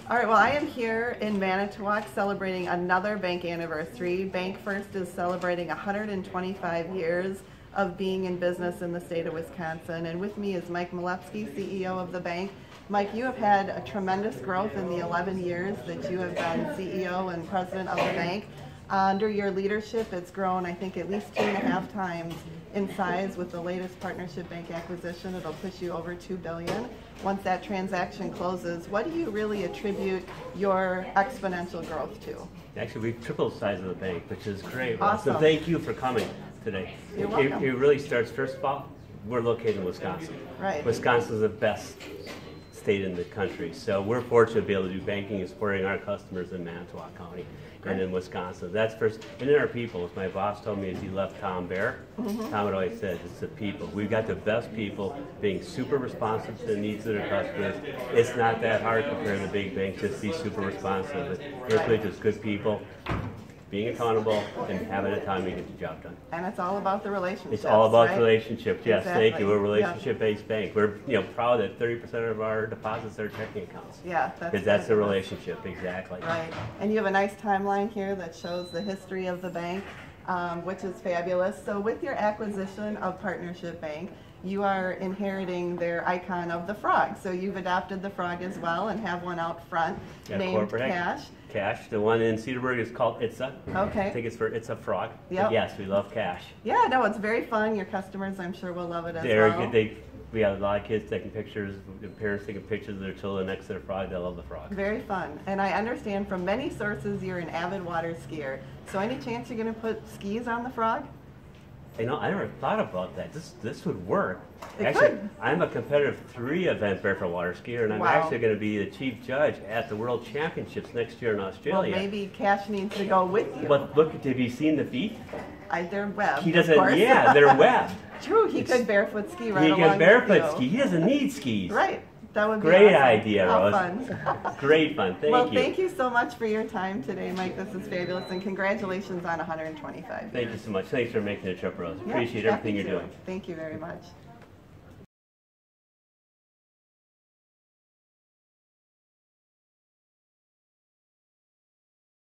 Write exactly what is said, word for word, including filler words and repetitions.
All right, well, I am here in Manitowoc celebrating another bank anniversary. Bank First is celebrating one hundred twenty-five years of being in business in the state of Wisconsin. And with me is Mike Milewski, C E O of the bank. Mike, you have had a tremendous growth in the eleven years that you have been C E O and president of the bank. Uh, under your leadership, it's grown, I think, at least two and a half times in size. With the latest partnership bank acquisition, it'll push you over two billion dollars. Once that transaction closes, what do you really attribute your exponential growth to? Actually, we've tripled the size of the bank, which is great. Awesome. So thank you for coming today. You're it, welcome. it really starts, first of all, we're located in Wisconsin. Right. Wisconsin is the best state in the country. So we're fortunate to be able to do banking and supporting our customers in Manitowoc County and in Wisconsin. That's first. And then our people, as my boss told me as he left Tom Bear, mm-hmm. Tom had always said, it's the people. We've got the best people being super responsive to the needs of their customers. It's not that hard compared to big banks, just be super responsive. It's really just good people, being accountable, and having a time to get the job done. And it's all about the relationships. It's all about right? relationships. Yes, Exactly. thank you. We're a relationship-based yep. bank. We're you know proud that thirty percent of our deposits are checking accounts. Yeah, that's because that's a relationship. Exactly. Right. And you have a nice timeline here that shows the history of the bank, um, which is fabulous. So with your acquisition of Partnership Bank, you are inheriting their icon of the frog. So you've adopted the frog as well and have one out front yeah, named Cash. Cash. The one in Cedarburg is called Itza. Okay. I think it's for It's a Frog. Yep. Yes, we love Cash. Yeah, no, it's very fun. Your customers, I'm sure, will love it as They're, well. They, we have a lot of kids taking pictures, the parents taking pictures of their children next to their frog. They love the frog. Very fun. And I understand from many sources you're an avid water skier. So any chance you're going to put skis on the frog? You know, I never thought about that. This this would work. It actually, could. I'm a competitive three event barefoot water skier, and I'm Wow. actually going to be the chief judge at the World Championships next year in Australia. Well, maybe Cash needs to go with you. But look, have you seen the feet? I, they're webbed. He of doesn't. course. Yeah, they're webbed. True, he It's, could barefoot ski right he along can barefoot with you. ski. He doesn't need skis. Right. That would be Great awesome. idea, How Rose. fun. Great fun. Thank well, you. thank you so much for your time today, Mike. This is fabulous, and congratulations on one hundred twenty-five. Thank you so much. Thanks for making the trip, Rose. Yeah, Appreciate happy everything you're to. doing. Thank you very much.